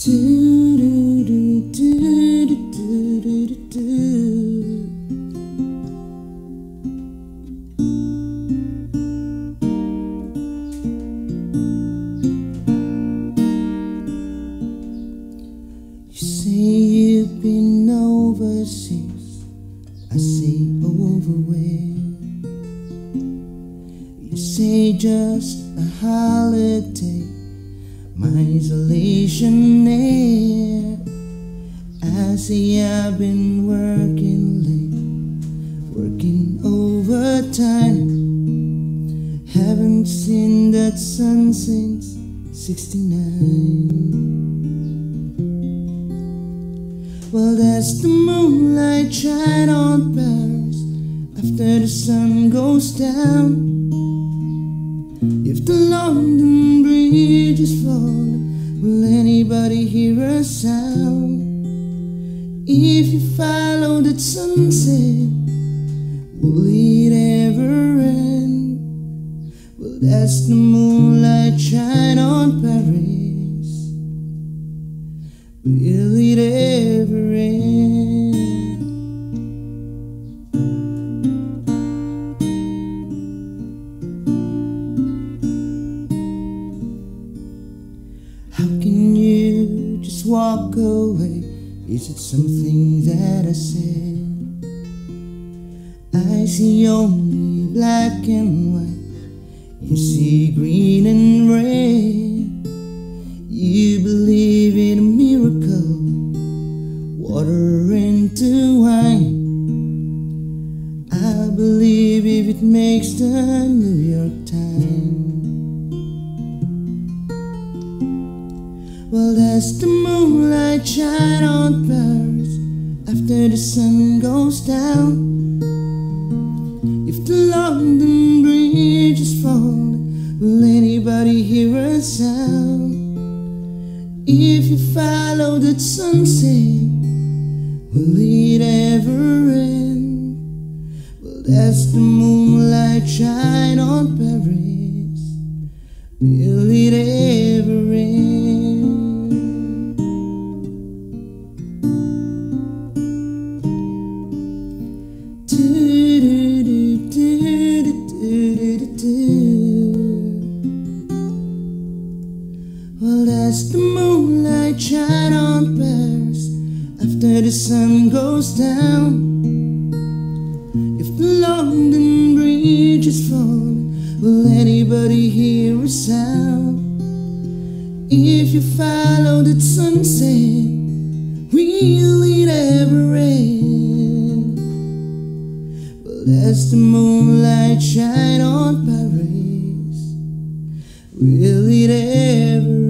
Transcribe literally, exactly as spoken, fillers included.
You've been overseas, I say over where. You say just a holiday, my isolation air. I say I've been working late, working overtime. Haven't seen that sun since sixty-nine. Well, that's the moonlight shine on Paris after the sun goes down. If the London Bridge is falling, will anybody hear a sound? If you follow that sunset, will it ever end? Well, that's the moonlight shine on Paris. Will it ever end? How can you just walk away? Is it something that I said? I see only black and white, you see green and red. You believe in a miracle, water into wine. I believe if it makes the New York Times. Well, that's the moonlight shine on Paris after the sun goes down. If the London Bridge is falling, will anybody hear a sound? If you follow that sunset, will it ever end? Well, that's the moonlight shine on Paris. Will it ever end? Do, do, do, do, do, do, do. Well, that's the moonlight shine on Paris after the sun goes down. If the London Bridge is falling, will anybody hear a sound? If you follow that sunset, will it ever end? Well, that's the moonlight shine on Paris. Will it ever end?